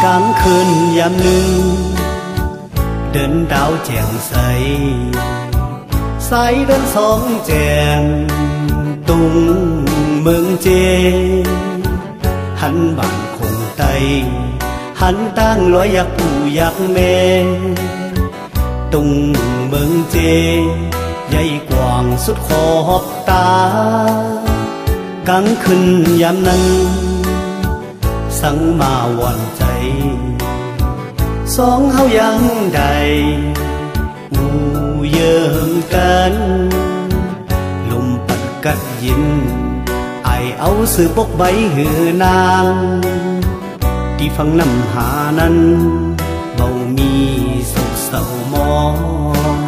ลางคืนยามหนึ่งเดินดาวแจ่มใสสายเดินสองแจ่มตุงเมืองเจหันบานคงไตหันตั้งลอยอยากปู่อยากแม่ตุงเมืองเจใหญ่กว้างสุดขอบตากลางคืนยามนั้นสั่งมาหวั่นใจสองเฮายังใดอูเยิมกันลมปัดกัดยินไอเอาสื่อปกใบหือนางที่ฟังนำหานั้นเบามีสุขเศร้ามอง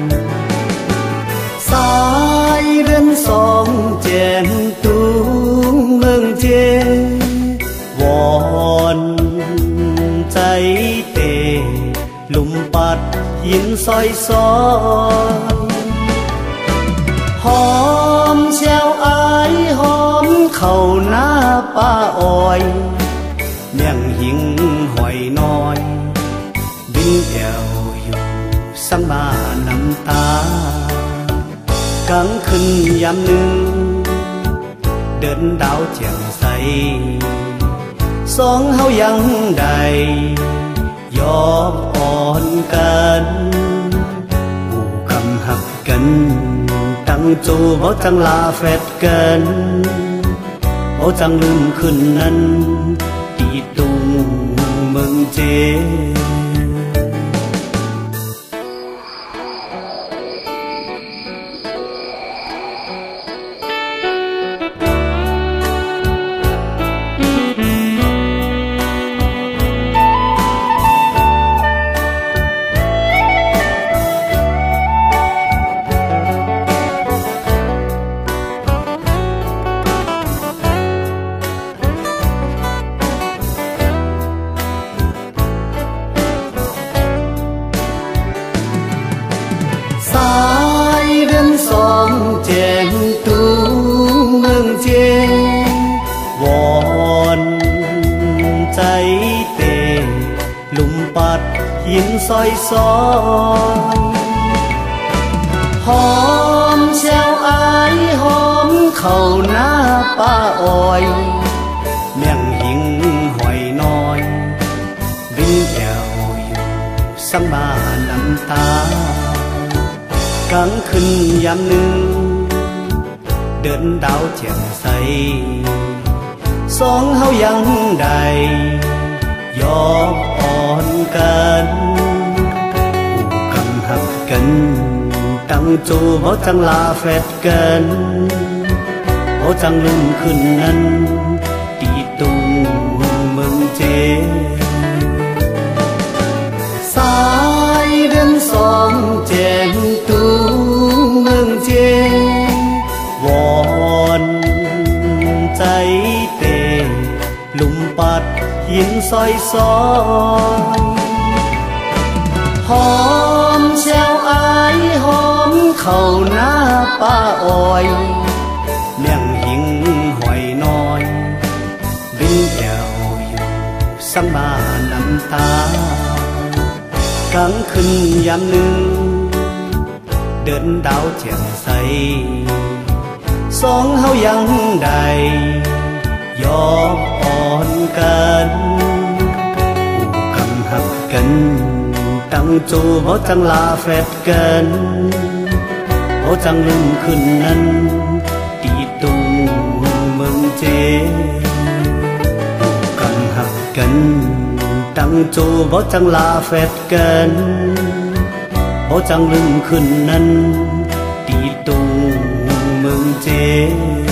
สายเรือนสองแจ่มตุงเมืองเจวอนใจเตลุมปัดยินซอยซอยหอมเชียวอายหอมเข้าหน้าป้าอ้อยเมี่ยงหิงหอยน้อยบินแอวอยู่สังบาน้ำตากลางคืนยามหนึ่งเดินดาวแจ่มใสสองเฮายังใดยอมอ่อนกันผูกคำหักกันตั้งจูบ่จังลาแฟดกันบ่จังลืมคืนนั้นตีตุงเมืองเจสายเดินสองแจ่มตุงเมืองเจวอนใจเตลุมปัดยินซอยซอยหอมเชียวอายหอมเข้าหน้าป้าอ้อยเมี่ยงหิงหอยน้อยบินแอวอยู่สังบาน้ำตากลางคืนยามหนึ่งเดินดาวแจ่มใสสองเฮายังใดยอมอ่อนกันผูกคำหักกันตั้งจูบ่จังลาแฟดกันบ่จังลืมคืนนั้นตีตุงเมืองเจสายเดือนสองแจ่มตุงเมืองเจวอนใจเตลุมปัดยินซอยซอยหอมเชียวอายหอมเข้าหน้าป้าอ้อยเมี่ยงหิงหอยน้อยบินแอวอยู่สังบาน้ำตากลางคืนยามหนึ่งเดินดาวแจ่มใสสองเฮายังใดยอมอ่อนกันผูกคำหักกันตั้งจูบ่จังลาแฟดกันบ่จังลืมคืนนั้นตีตุงเมืองเจผูกคำหักกันตั้งจูบ่จังลาแฟดกันบ่จังลืมคืนนั้นตีตุงเมืองเจ